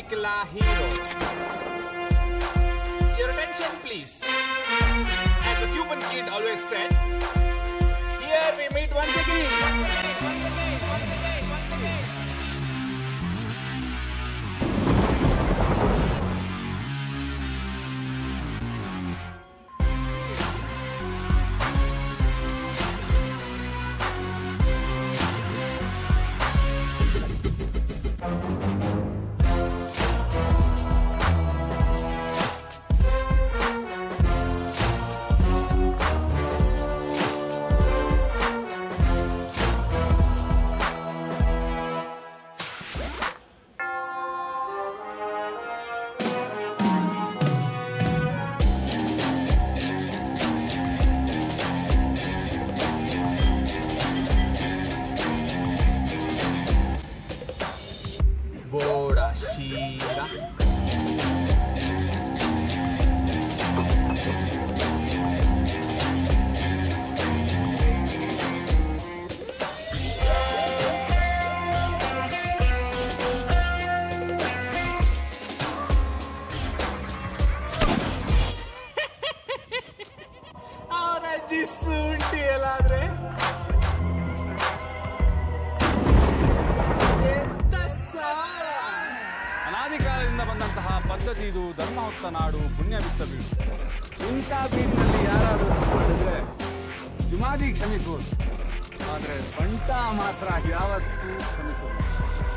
Nikla hero. Your attention please. As the Cuban kid always said, here we meet once again. Borashira. Ahora Jisunti eladre. ಅನಾದಿಕಾಲದಿಂದ ಬಂದಂತಹ ಪದ್ಧತಿ ಇದು. ಧರ್ಮ ಹೊತ್ತ ನಾಡು, ಪುಣ್ಯ ಬಿತ್ತ ಬೀಡು. ಇಂಥ ಬೀಡಿನಲ್ಲಿ ಯಾರಾದರೂ ಮಾಡಿದ್ರೆ ಜುಮಾದಿ ಕ್ಷಮಿಸುವುದು, ಆದರೆ ಬಂಟ ಮಾತ್ರ ಯಾವತ್ತೂ ಕ್ಷಮಿಸೋದು.